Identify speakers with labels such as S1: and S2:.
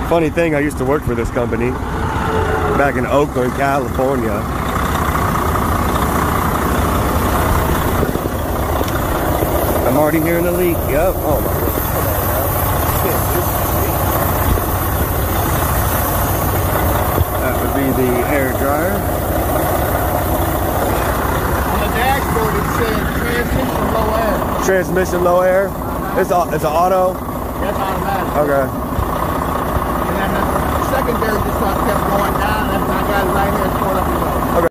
S1: Funny thing, I used to work for this company back in Oakland, California. I'm already hearing a leak. Yep. Oh my God. That would be the air dryer.
S2: On the dashboard it says transmission low air.
S1: Transmission low air. It's an auto.
S2: That's automatic.
S1: Okay.
S2: And then the secondary just kept going down. That's my guy right here. It's going up the road.